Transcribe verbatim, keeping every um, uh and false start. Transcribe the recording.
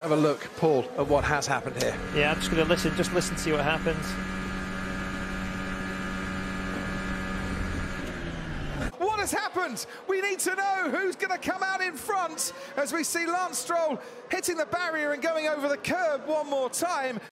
Have a look, Paul, at what has happened here. Yeah, I'm just going to listen, just listen to see what happens. What has happened? We need to know who's going to come out in front as we see Lance Stroll hitting the barrier and going over the curb one more time.